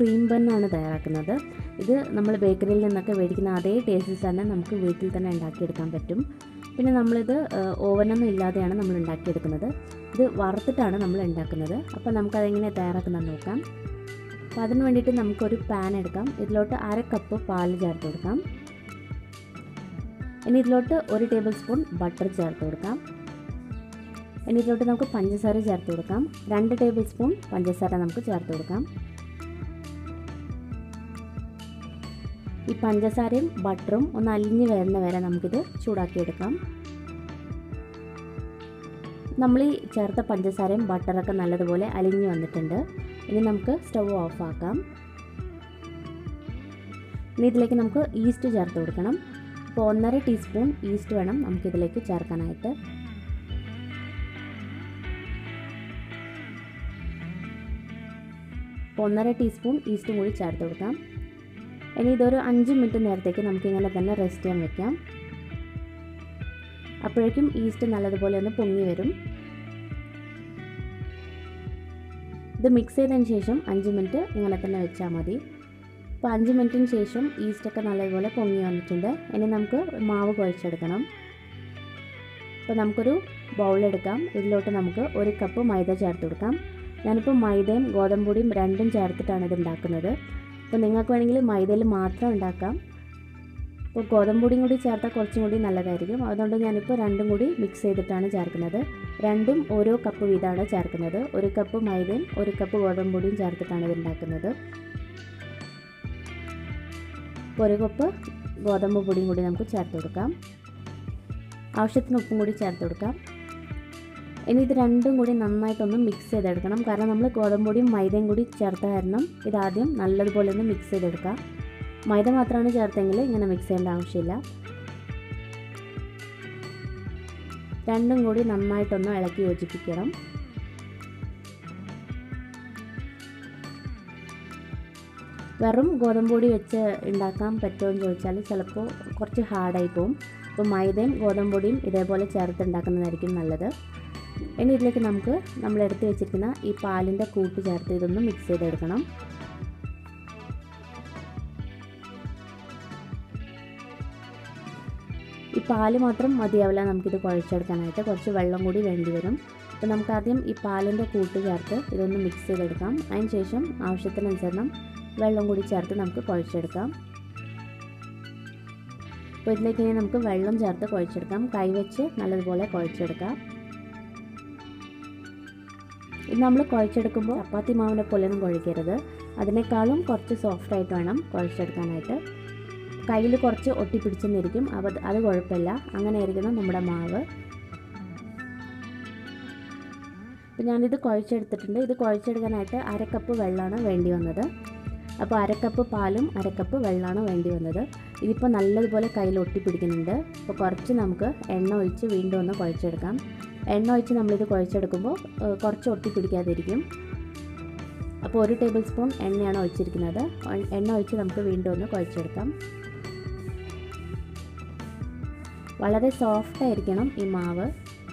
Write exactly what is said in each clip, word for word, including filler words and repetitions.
Cream ബണ്ണാണ് തയ്യാറാക്കുന്നത്. ഇത് നമ്മൾ ബേക്കറിയിൽ നിന്നൊക്കെ മേടിക്കുന്ന അതേ ടേസ്റ്റിൽ തന്നെ നമുക്ക് വീട്ടിൽ തന്നെ ഉണ്ടാക്കിയെടുക്കാൻ പറ്റും. പിന്നെ നമ്മളിത് ഓവനൊന്നും ഇല്ലാതെയാണ് നമ്മൾ ഉണ്ടാക്കിയെടുക്കുന്നത്. ഇത് വറുത്തിട്ടാണ് നമ്മൾ ഉണ്ടാക്കുന്നത്. അപ്പോൾ നമുക്കതെങ്ങനെ തയ്യാറാക്കുന്നത് നോക്കാം. അപ്പോൾ അതിന് വേണ്ടിയിട്ട് നമുക്കൊരു പാൻ എടുക്കാം. ഇതിലോട്ട് അര കപ്പ് പാല് ചേർത്ത് കൊടുക്കാം. ഇനി ഇതിലോട്ട് ഒരു ടേബിൾ സ്പൂൺ ബട്ടർ ചേർത്ത് കൊടുക്കാം. ഇനി ഇതിലോട്ട് നമുക്ക് പഞ്ചസാര ചേർത്ത് കൊടുക്കാം. രണ്ട് ടേബിൾ സ്പൂൺ പഞ്ചസാര നമുക്ക് ചേർത്ത് കൊടുക്കാം. ഈ പഞ്ചസാരയും ബട്ടറും ഒന്ന് അലിഞ്ഞ് വരുന്ന വരെ നമുക്കിത് ചൂടാക്കിയെടുക്കാം. നമ്മൾ ഈ ചേർത്ത പഞ്ചസാരയും ബട്ടറൊക്കെ നല്ലതുപോലെ അലിഞ്ഞ് വന്നിട്ടുണ്ട്. ഇനി നമുക്ക് സ്റ്റവ് ഓഫ് ആക്കാം. ഇനി ഇതിലേക്ക് നമുക്ക് ഈസ്റ്റ് ചേർത്ത് കൊടുക്കണം. അപ്പോൾ ഒന്നര ടീസ്പൂൺ ഈസ്റ്റ് വേണം നമുക്കിതിലേക്ക് ചേർക്കാനായിട്ട്. അപ്പോൾ ഒന്നര ടീസ്പൂൺ ഈസ്റ്റും കൂടി ചേർത്ത് കൊടുക്കാം. ഇനി ഇതൊരു അഞ്ച് മിനിറ്റ് നേരത്തേക്ക് നമുക്കിങ്ങനെ തന്നെ റെസ്റ്റ് ചെയ്യാൻ വെക്കാം. അപ്പോഴേക്കും ഈസ്റ്റ് നല്ലതുപോലെ ഒന്ന് പൊങ്ങി വരും. ഇത് മിക്സ് ചെയ്തതിന് ശേഷം അഞ്ച് മിനിറ്റ് ഇങ്ങനെ തന്നെ വെച്ചാൽ മതി. അപ്പോൾ അഞ്ച് മിനിറ്റിന് ശേഷം ഈസ്റ്റൊക്കെ നല്ലതുപോലെ പൊങ്ങി വന്നിട്ടുണ്ട്. ഇനി നമുക്ക് മാവ് കുഴച്ചെടുക്കണം. അപ്പോൾ നമുക്കൊരു ബൗളെടുക്കാം. ഇതിലോട്ട് നമുക്ക് ഒരു കപ്പ് മൈദ ചേർത്ത് കൊടുക്കാം. ഞാനിപ്പോൾ മൈദയും ഗോതമ്പ് പൊടിയും രണ്ടും ചേർത്തിട്ടാണ് ഇത് ഉണ്ടാക്കുന്നത്. അപ്പോൾ നിങ്ങൾക്ക് വേണമെങ്കിൽ മൈദയിൽ മാത്രം ഉണ്ടാക്കാം. അപ്പോൾ ഗോതമ്പ് പൊടിയും കൂടി ചേർത്താൽ കുറച്ചും കൂടി നല്ലതായിരിക്കും. അതുകൊണ്ട് ഞാനിപ്പോൾ രണ്ടും കൂടി മിക്സ് ചെയ്തിട്ടാണ് ചേർക്കുന്നത്. രണ്ടും ഓരോ കപ്പ് വീതമാണ് ചേർക്കുന്നത്. ഒരു കപ്പ് മൈദയും ഒരു കപ്പ് ഗോതമ്പ് പൊടിയും ചേർത്തിട്ടാണ് ഇത് ഉണ്ടാക്കുന്നത്. അപ്പോൾ ഒരു കപ്പ് ഗോതമ്പ് പൊടിയും കൂടി നമുക്ക് ചേർത്ത് കൊടുക്കാം. ആവശ്യത്തിന് ഉപ്പും കൂടി ചേർത്ത് കൊടുക്കാം. ഇനി ഇത് രണ്ടും കൂടി നന്നായിട്ടൊന്ന് മിക്സ് ചെയ്തെടുക്കണം. കാരണം നമ്മൾ ഗോതമ്പ് പൊടിയും മൈദയും കൂടി ചേർത്ത കാരണം ഇതാദ്യം നല്ലതുപോലെ ഒന്ന് മിക്സ് ചെയ്തെടുക്കാം. മൈദ മാത്രമാണ് ചേർത്തെങ്കിൽ ഇങ്ങനെ മിക്സ് ചെയ്യേണ്ട ആവശ്യമില്ല. രണ്ടും കൂടി നന്നായിട്ടൊന്ന് ഇളക്കി യോജിപ്പിക്കണം. വെറും ഗോതമ്പ് പൊടി വെച്ച് ഉണ്ടാക്കാൻ പറ്റുമോ എന്ന് ചോദിച്ചാൽ ചിലപ്പോൾ കുറച്ച് ഹാർഡായി പോകും. അപ്പോൾ മൈദയും ഗോതമ്പ് പൊടിയും ഇതേപോലെ ചേർത്ത് ഉണ്ടാക്കുന്നതായിരിക്കും നല്ലത്. ഇനി ഇതിലേക്ക് നമുക്ക് നമ്മൾ എടുത്ത് വെച്ചിരിക്കുന്ന ഈ പാലിൻ്റെ കൂട്ട് ചേർത്ത് ഇതൊന്ന് മിക്സ് ചെയ്തെടുക്കണം. ഈ പാല് മാത്രം മതിയാവില്ല നമുക്കിത് കുഴച്ചെടുക്കാനായിട്ട്. കുറച്ച് വെള്ളം കൂടി വേണ്ടി വരും. അപ്പോൾ നമുക്ക് ആദ്യം ഈ പാലിൻ്റെ കൂട്ട് ചേർത്ത് ഇതൊന്ന് മിക്സ് ചെയ്തെടുക്കാം. അതിന് ശേഷം ആവശ്യത്തിനനുസരണം വെള്ളം കൂടി ചേർത്ത് നമുക്ക് കുഴച്ചെടുക്കാം. അപ്പോൾ ഇതിലേക്ക് ഇനി നമുക്ക് വെള്ളം ചേർത്ത് കുഴച്ചെടുക്കാം. കൈവച്ച് നല്ലതുപോലെ കുഴച്ചെടുക്കാം. ഇത് നമ്മൾ കുഴച്ചെടുക്കുമ്പോൾ ചപ്പാത്തി മാവിനെ പോലെയൊന്നും കുഴക്കരുത്. അതിനേക്കാളും കുറച്ച് സോഫ്റ്റായിട്ട് വേണം കുഴച്ചെടുക്കാനായിട്ട്. കയ്യിൽ കുറച്ച് ഒട്ടിപ്പിടിച്ചെന്നിരിക്കും. അപ്പോൾ അത് കുഴപ്പമില്ല. അങ്ങനെ ആയിരിക്കണം നമ്മുടെ മാവ്. അപ്പോൾ ഞാനിത് കുഴച്ചെടുത്തിട്ടുണ്ട്. ഇത് കുഴച്ചെടുക്കാനായിട്ട് അരക്കപ്പ് വെള്ളമാണ് വേണ്ടി വന്നത്. അപ്പോൾ അരക്കപ്പ് പാലും അരക്കപ്പ് വെള്ളമാണ് വേണ്ടി വന്നത്. ഇതിപ്പോൾ നല്ലതുപോലെ കയ്യിൽ ഒട്ടിപ്പിടിക്കുന്നുണ്ട്. അപ്പോൾ കുറച്ച് നമുക്ക് എണ്ണ ഒഴിച്ച് വീണ്ടും ഒന്ന് കുഴച്ചെടുക്കാം. എണ്ണ ഒഴിച്ച് നമ്മളിത് കുഴച്ചെടുക്കുമ്പോൾ കുറച്ച് ഒട്ടിപ്പിടിക്കാതിരിക്കും. അപ്പോൾ ഒരു ടേബിൾ സ്പൂൺ എണ്ണയാണ് ഒഴിച്ചിരിക്കുന്നത്. എണ്ണ ഒഴിച്ച് നമുക്ക് വീണ്ടും ഒന്ന് കുഴച്ചെടുക്കാം. വളരെ സോഫ്റ്റ് ആയിരിക്കണം ഈ മാവ്.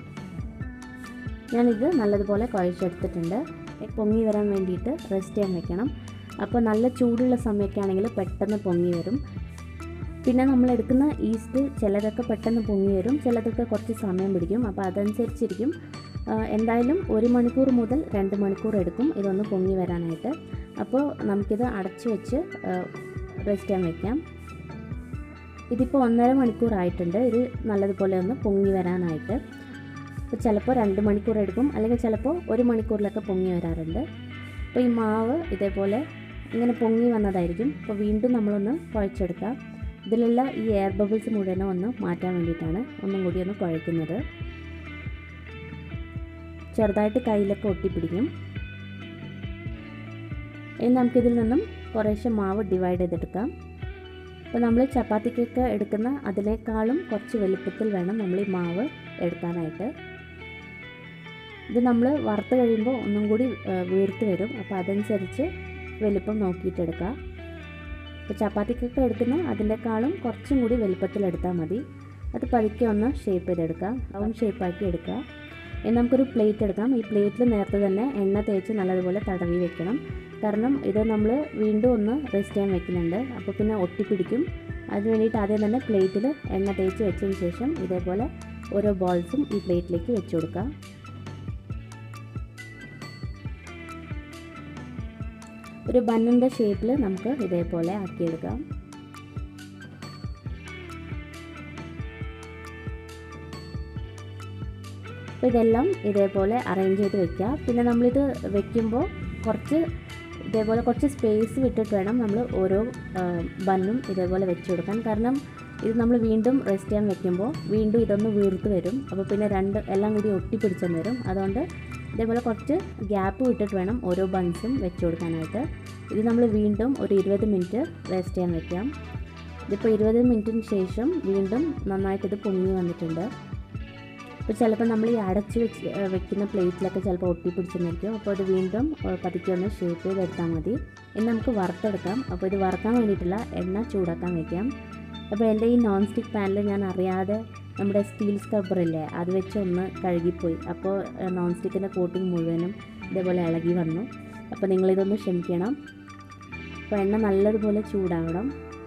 ഞാനിത് നല്ലതുപോലെ കുഴച്ചെടുത്തിട്ടുണ്ട്. പൊങ്ങി വരാൻ വേണ്ടിയിട്ട് റെസ്റ്റ് ചെയ്യാൻ വെക്കണം. അപ്പോൾ നല്ല ചൂടുള്ള സമയമൊക്കെ ആണെങ്കിൽ പെട്ടെന്ന് പൊങ്ങി വരും. പിന്നെ നമ്മൾ എടുക്കുന്ന ഈസ്റ്റ് ചിലതൊക്കെ പെട്ടെന്ന് പൊങ്ങി വരും, ചിലതൊക്കെ കുറച്ച് സമയം പിടിക്കും. അപ്പോൾ അതനുസരിച്ചിരിക്കും. എന്തായാലും ഒരു മണിക്കൂർ മുതൽ രണ്ട് മണിക്കൂർ എടുക്കും ഇതൊന്ന് പൊങ്ങി വരാനായിട്ട്. അപ്പോൾ നമുക്കിത് അടച്ചു വെച്ച് റെസ്റ്റ് ചെയ്യാൻ വയ്ക്കാം. ഇതിപ്പോൾ ഒന്നര മണിക്കൂർ ആയിട്ടുണ്ട്. ഇത് നല്ലതുപോലെ ഒന്ന് പൊങ്ങി വരാനായിട്ട്. അപ്പോൾ ചിലപ്പോൾ രണ്ട് മണിക്കൂർ എടുക്കും, അല്ലെങ്കിൽ ചിലപ്പോൾ ഒരു മണിക്കൂറിലൊക്കെ പൊങ്ങി വരാറുണ്ട്. അപ്പോൾ ഈ മാവ് ഇതേപോലെ ഇങ്ങനെ പൊങ്ങി വന്നതായിരിക്കും. അപ്പോൾ വീണ്ടും നമ്മളൊന്ന് കുഴച്ചെടുക്കാം. ഇതിലുള്ള ഈ എയർ ബബിൾസ് മുഴുവനും ഒന്ന് മാറ്റാൻ വേണ്ടിയിട്ടാണ് ഒന്നും കൂടി ഒന്ന് കുഴയ്ക്കുന്നത്. ചെറുതായിട്ട് കയ്യിലൊക്കെ ഒട്ടിപ്പിടിക്കും. ഇനി നമുക്കിതിൽ നിന്നും കുറേശ്ശെ മാവ് ഡിവൈഡ് ചെയ്തെടുക്കാം. അപ്പോൾ നമ്മൾ ചപ്പാത്തിക്കൊക്കെ എടുക്കുന്ന അതിനേക്കാളും കുറച്ച് വലുപ്പത്തിൽ വേണം നമ്മൾ ഈ മാവ് എടുക്കാനായിട്ട്. ഇത് നമ്മൾ വറുത്ത് കഴിയുമ്പോൾ ഒന്നും കൂടി വീർത്ത് വരും. അപ്പോൾ അതനുസരിച്ച് വലുപ്പം നോക്കിയിട്ടെടുക്കുക. അപ്പോൾ ചപ്പാത്തിക്കൊക്കെ എടുക്കുന്ന അതിനേക്കാളും കുറച്ചും കൂടി വലുപ്പത്തിലെടുത്താൽ മതി. അത് പതുക്കെ ഒന്ന് ഷേപ്പ് ചെയ്തെടുക്കുക, റൗണ്ട് ഷേപ്പാക്കി എടുക്കുക. ഇനി നമുക്കൊരു പ്ലേറ്റ് എടുക്കാം. ഈ പ്ലേറ്റിൽ നേരത്തെ തന്നെ എണ്ണ തേച്ച് നല്ലതുപോലെ തടവി വെക്കണം. കാരണം ഇത് നമ്മൾ വീണ്ടും ഒന്ന് റെസ്റ്റ് ചെയ്യാൻ വെക്കുന്നുണ്ട്. അപ്പോൾ പിന്നെ ഒട്ടിപ്പിടിക്കും. അതിന് വേണ്ടിയിട്ട് ആദ്യം തന്നെ പ്ലേറ്റിൽ എണ്ണ തേച്ച് വെച്ചതിന് ശേഷം ഇതേപോലെ ഓരോ ബോൾസും ഈ പ്ലേറ്റിലേക്ക് വെച്ച് കൊടുക്കുക. ഒരു ബണ്ണിൻ്റെ ഷേപ്പിൽ നമുക്ക് ഇതേപോലെ ആക്കിയെടുക്കാം. അപ്പോൾ ഇതെല്ലാം ഇതേപോലെ അറേഞ്ച് ചെയ്ത് വെക്കുക. പിന്നെ നമ്മളിത് വെക്കുമ്പോൾ കുറച്ച് ഇതേപോലെ കുറച്ച് സ്പേസ് വിട്ടിട്ട് വേണം നമ്മൾ ഓരോ ബണ്ണും ഇതേപോലെ വെച്ച് കൊടുക്കാൻ. കാരണം ഇത് നമ്മൾ വീണ്ടും റെസ്റ്റ് ചെയ്യാൻ വെക്കുമ്പോൾ വീണ്ടും ഇതൊന്ന് വീർത്ത് വരും. അപ്പോൾ പിന്നെ രണ്ട് എല്ലാം കൂടി ഒട്ടിപ്പിടിച്ചെന്ന് വരും. അതുകൊണ്ട് ഇതേപോലെ കുറച്ച് ഗ്യാപ്പ് വിട്ടിട്ട് വേണം ഓരോ ബൺസും വെച്ച് കൊടുക്കാനായിട്ട്. ഇത് നമ്മൾ വീണ്ടും ഒരു ഇരുപത് മിനിറ്റ് റെസ്റ്റ് ചെയ്യാൻ വെക്കാം. ഇതിപ്പോൾ ഇരുപത് മിനിറ്റിന് ശേഷം വീണ്ടും നന്നായിട്ടിത് പൊങ്ങി വന്നിട്ടുണ്ട്. അപ്പോൾ ചിലപ്പോൾ നമ്മൾ ഈ അടച്ച് വെച്ച് വെക്കുന്ന പ്ലേറ്റിലൊക്കെ ചിലപ്പോൾ ഒട്ടിപ്പിടിച്ചെന്നിരിക്കും. അപ്പോൾ ഇത് വീണ്ടും പതുക്കെ ഒന്ന് ഷേപ്പ് ചെയ്തെടുത്താൽ മതി. ഇനി നമുക്ക് വറുത്തെടുക്കാം. അപ്പോൾ ഇത് വറുക്കാൻ വേണ്ടിയിട്ടുള്ള എണ്ണ ചൂടാക്കാൻ വയ്ക്കാം. അപ്പോൾ എൻ്റെ ഈ നോൺ സ്റ്റിക്ക് പാനിൽ ഞാൻ അറിയാതെ നമ്മുടെ സ്റ്റീൽ സ്ക്രബ്ബറില്ലേ അത് വെച്ച് ഒന്ന് കഴുകിപ്പോയി. അപ്പോൾ നോൺ സ്റ്റിക്കിൻ്റെ കോട്ടിങ് മുഴുവനും ഇതേപോലെ ഇളകി വന്നു. അപ്പോൾ നിങ്ങളിതൊന്ന് ക്ഷമിക്കണം. അപ്പോൾ എണ്ണ നല്ലതുപോലെ ചൂടാവണം.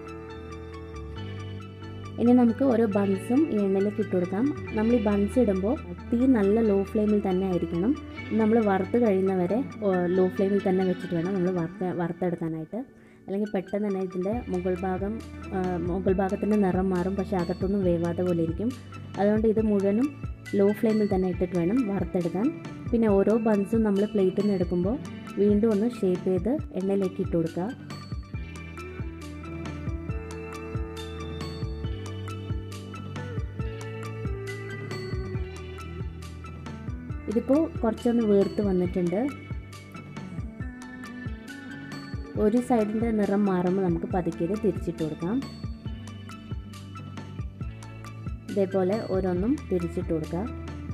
ഇനി നമുക്ക് ഓരോ ബൺസും ഈ എണ്ണയിലേക്ക് ഇട്ട് കൊടുക്കാം. നമ്മൾ ഈ ബൺസ് ഇടുമ്പോൾ തീ നല്ല ലോ ഫ്ലെയിമിൽ തന്നെ ആയിരിക്കണം. നമ്മൾ വറുത്ത് കഴിയുന്നവരെ ലോ ഫ്ലെയിമിൽ തന്നെ വെച്ചിട്ട് വേണം നമ്മൾ വറുത്ത് വറുത്തെടുക്കാനായിട്ട്. അല്ലെങ്കിൽ പെട്ടെന്ന് തന്നെ ഇതിൻ്റെ മുകൾ ഭാഗം മുകൾ ഭാഗത്തിൻ്റെ നിറം മാറും, പക്ഷേ അകത്തൊന്നും വേവാതെ പോലെ ഇരിക്കും. അതുകൊണ്ട് ഇത് മുഴുവനും ലോ ഫ്ലെയിമിൽ തന്നെ ഇട്ടിട്ട് വേണം വറുത്തെടുക്കാൻ. പിന്നെ ഓരോ ബൺസും നമ്മൾ പ്ലേറ്റിൽ നിന്ന് എടുക്കുമ്പോൾ വീണ്ടും ഒന്ന് ഷേപ്പ് ചെയ്ത് എണ്ണയിലേക്ക് ഇട്ട് കൊടുക്കുക. ഇതിപ്പോൾ കുറച്ചൊന്ന് വീർത്ത് വന്നിട്ടുണ്ട്. ഒരു സൈഡിൻ്റെ നിറം മാറുമ്പോൾ നമുക്ക് പതുക്കെ തിരിച്ചിട്ട് കൊടുക്കാം. ഇതേപോലെ ഓരോന്നും തിരിച്ചിട്ട് കൊടുക്കാം.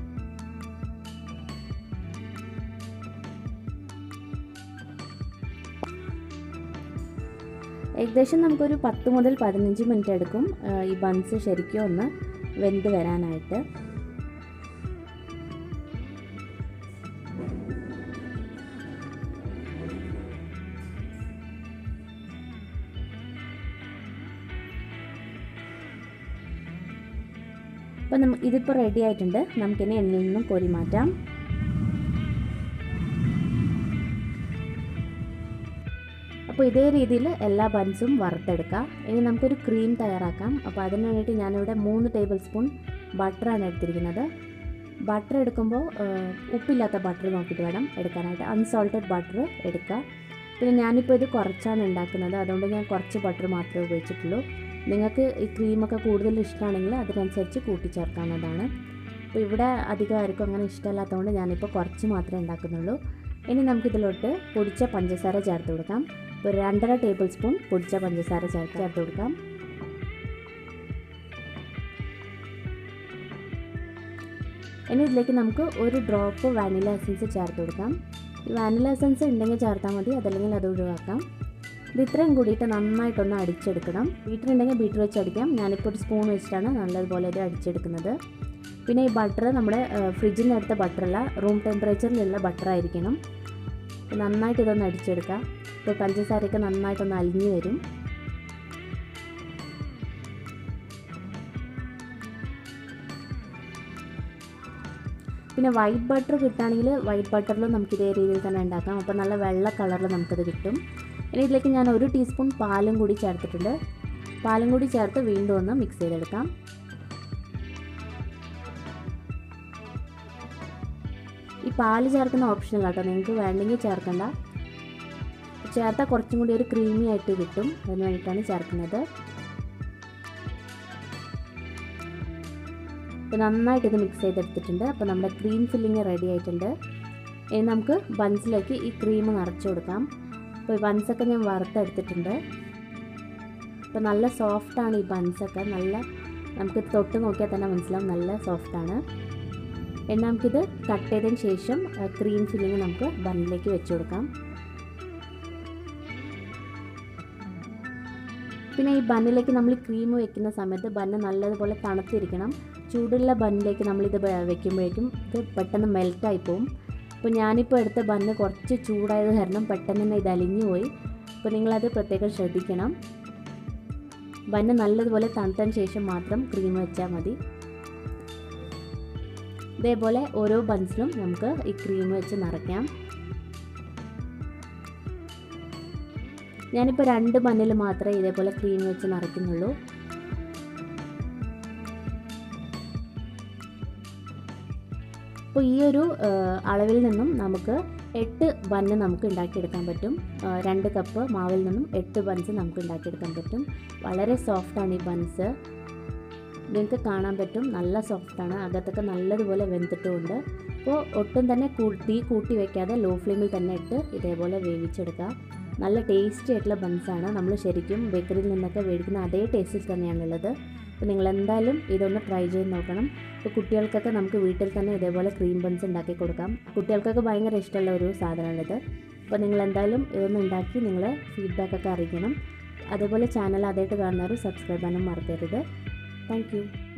ഏകദേശം നമുക്കൊരു പത്ത് മുതൽ പതിനഞ്ച് മിനിറ്റ് എടുക്കും ഈ ബൺസ് ശരിക്കും ഒന്ന് വെന്ത് വരാനായിട്ട്. അപ്പോൾ നമുക്ക് ഇതിപ്പോൾ റെഡി ആയിട്ടുണ്ട്. നമുക്കിനി എണ്ണയിൽ നിന്നും കോരി മാറ്റാം. അപ്പോൾ ഇതേ രീതിയിൽ എല്ലാ ബൺസും വറുത്തെടുക്കാം. ഇനി നമുക്കൊരു ക്രീം തയ്യാറാക്കാം. അപ്പോൾ അതിന് വേണ്ടിയിട്ട് ഞാനിവിടെ മൂന്ന് ടേബിൾ സ്പൂൺ ബട്ടറാണ് എടുത്തിരിക്കുന്നത്. ബട്ടർ എടുക്കുമ്പോൾ ഉപ്പില്ലാത്ത ബട്ടർ നോക്കിയിട്ട് വേണം എടുക്കാനായിട്ട്. അൺസോൾട്ടഡ് ബട്ടർ എടുക്കുക. പിന്നെ ഞാനിപ്പോൾ ഇത് കുറച്ചാണ് ഉണ്ടാക്കുന്നത്, അതുകൊണ്ട് ഞാൻ കുറച്ച് ബട്ടർ മാത്രമേ ഉപയോഗിച്ചിട്ടുള്ളൂ. നിങ്ങൾക്ക് ഈ ക്രീമൊക്കെ കൂടുതൽ ഇഷ്ടമാണെങ്കിൽ അതിനനുസരിച്ച് കൂട്ടിച്ചേർക്കാവുന്നതാണ്. അപ്പോൾ ഇവിടെ അധികം ആർക്കും അങ്ങനെ ഇഷ്ടമല്ലാത്തതുകൊണ്ട് ഞാനിപ്പോൾ കുറച്ച് മാത്രമേ ഉണ്ടാക്കുന്നുള്ളൂ. ഇനി നമുക്കിതിലോട്ട് പൊടിച്ച പഞ്ചസാര ചേർത്ത് കൊടുക്കാം. ഒരു രണ്ടര ടേബിൾ സ്പൂൺ പൊടിച്ച പഞ്ചസാര ചേർത്ത് ചേർത്ത് കൊടുക്കാം. ഇനി ഇതിലേക്ക് നമുക്ക് ഒരു ഡ്രോപ്പ് വാനില എസൻസ് ചേർത്ത് കൊടുക്കാം. വാനില എസൻസ് ഉണ്ടെങ്കിൽ ചേർത്താൽ മതി, അതല്ലെങ്കിൽ അത് ഒഴിവാക്കാം. ഇത് ഇത്രയും കൂടിയിട്ട് നന്നായിട്ടൊന്ന് അടിച്ചെടുക്കണം. ബീറ്റർ ഉണ്ടെങ്കിൽ ബീറ്റർ വെച്ച് അടിക്കാം. ഞാനിപ്പോൾ ഒരു സ്പൂൺ വെച്ചിട്ടാണ് നല്ലതുപോലെ ഇത് അടിച്ചെടുക്കുന്നത്. പിന്നെ ഈ ബട്ടർ നമ്മുടെ ഫ്രിഡ്ജിൽ നിന്ന് എടുത്ത ബട്ടറല്ല, റൂം ടെമ്പറേച്ചറിലുള്ള ബട്ടറായിരിക്കണം. നന്നായിട്ട് ഇതൊന്ന് അടിച്ചെടുക്കാം. ഇപ്പോൾ പഞ്ചസാരയൊക്കെ നന്നായിട്ടൊന്ന് അലിഞ്ഞു വരും. പിന്നെ വൈറ്റ് ബട്ടർ കിട്ടുകയാണെങ്കിൽ വൈറ്റ് ബട്ടറിലും നമുക്ക് ഇതേ രീതിയിൽ തന്നെ ഉണ്ടാക്കാം. അപ്പോൾ നല്ല വെള്ള കളറിൽ നമുക്കത് കിട്ടും. ഇനി ഇതിലേക്ക് ഞാൻ ഒരു ടീസ്പൂൺ പാലും കൂടി ചേർത്തിട്ടുണ്ട്. പാലും കൂടി ചേർത്ത് വീണ്ടും ഒന്ന് മിക്സ് ചെയ്തെടുക്കാം. ഈ പാല് ചേർക്കുന്ന ഓപ്ഷനല്ല കേട്ടോ, നിങ്ങൾക്ക് വേണ്ടെങ്കിൽ ചേർക്കണ്ട. ചേർത്താൽ കുറച്ചും കൂടി ഒരു ക്രീമി ആയിട്ട് കിട്ടും, അതിന് വേണ്ടിയിട്ടാണ് ചേർക്കുന്നത്. ഇപ്പോൾ നന്നായിട്ട് ഇത് മിക്സ് ചെയ്തെടുത്തിട്ടുണ്ട്. അപ്പോൾ നമ്മുടെ ക്രീം ഫില്ലിങ് റെഡി ആയിട്ടുണ്ട്. ഇനി നമുക്ക് ബൺസിലേക്ക് ഈ ക്രീം നിറച്ച് കൊടുക്കാം. അപ്പോൾ ഈ ബൺസൊക്കെ ഞാൻ വറുത്തെടുത്തിട്ടുണ്ട്. അപ്പോൾ നല്ല സോഫ്റ്റാണ് ഈ ബൺസൊക്കെ. നല്ല നമുക്ക് തൊട്ട് നോക്കിയാൽ തന്നെ മനസ്സിലാവും നല്ല സോഫ്റ്റാണ്. ഇനി നമുക്കിത് കട്ട് ചെയ്തതിന് ശേഷം ക്രീം ഫില്ലിങ് നമുക്ക് ബണ്ണിലേക്ക് വെച്ച് കൊടുക്കാം. പിന്നെ ഈ ബണ്ണിലേക്ക് നമ്മൾ ക്രീം വെക്കുന്ന സമയത്ത് ബണ്ണ് നല്ലതുപോലെ തണുത്തിരിക്കണം. ചൂടുള്ള ബണ്ണിലേക്ക് നമ്മളിത് വെക്കുമ്പോഴേക്കും ഇത് പെട്ടെന്ന് മെൽറ്റായി പോവും. അപ്പോൾ ഞാനിപ്പോൾ എടുത്ത ബണ്ണ് കുറച്ച് ചൂടായത് കാരണം പെട്ടെന്ന് തന്നെ ഇത് അലിഞ്ഞു പോയി. അപ്പോൾ നിങ്ങളത് പ്രത്യേകം ശ്രദ്ധിക്കണം. ബണ്ണ് നല്ലതുപോലെ തണുത്തതിന് ശേഷം മാത്രം ക്രീം വെച്ചാൽ മതി. ഇതേപോലെ ഓരോ ബൺസിലും നമുക്ക് ഈ ക്രീം വെച്ച് നിറയ്ക്കാം. ഞാനിപ്പോൾ രണ്ട് ബണ്ണിൽ മാത്രമേ ഇതേപോലെ ക്രീം വെച്ച് നിറയ്ക്കുന്നുള്ളൂ. അപ്പോൾ ഈ ഒരു അളവിൽ നിന്നും നമുക്ക് എട്ട് ബണ്ണ് നമുക്ക് ഉണ്ടാക്കിയെടുക്കാൻ പറ്റും. രണ്ട് കപ്പ് മാവിൽ നിന്നും എട്ട് ബൺസ് നമുക്ക് ഉണ്ടാക്കിയെടുക്കാൻ പറ്റും. വളരെ സോഫ്റ്റാണ് ഈ ബൺസ്. നിങ്ങൾക്ക് കാണാൻ പറ്റും, നല്ല സോഫ്റ്റാണ്. അകത്തൊക്കെ നല്ലതുപോലെ വെന്തിട്ടുമുണ്ട്. അപ്പോൾ ഒട്ടും തന്നെ തീ കൂട്ടി വയ്ക്കാതെ ലോ ഫ്ലെയിമിൽ തന്നെ ഇട്ട് ഇതേപോലെ വേവിച്ചെടുക്കുക. നല്ല ടേസ്റ്റി ആയിട്ടുള്ള ബൺസാണ്. നമ്മൾ ശരിക്കും ബേക്കറിയിൽ നിന്നൊക്കെ മേടിക്കുന്ന അതേ ടേസ്റ്റിൽ തന്നെയാണുള്ളത്. അപ്പോൾ നിങ്ങൾ എന്തായാലും ഇതൊന്ന് ട്രൈ ചെയ്ത് നോക്കണം. ഇപ്പോൾ കുട്ടികൾക്കൊക്കെ നമുക്ക് വീട്ടിൽ തന്നെ ഇതേപോലെ ക്രീം ബൺസ് ഉണ്ടാക്കി കൊടുക്കാം. കുട്ടികൾക്കൊക്കെ ഭയങ്കര ഇഷ്ടമുള്ള ഒരു സാധനമാണിത്. അപ്പോൾ നിങ്ങൾ എന്തായാലും ഇതൊന്ന് ഉണ്ടാക്കി നിങ്ങൾ ഫീഡ്ബാക്കൊക്കെ അറിയിക്കണം. അതുപോലെ ചാനൽ ആദ്യമായിട്ട് കാണുന്നവർ സബ്സ്ക്രൈബ് ചെയ്യാനും മറക്കരുത്. Thank U.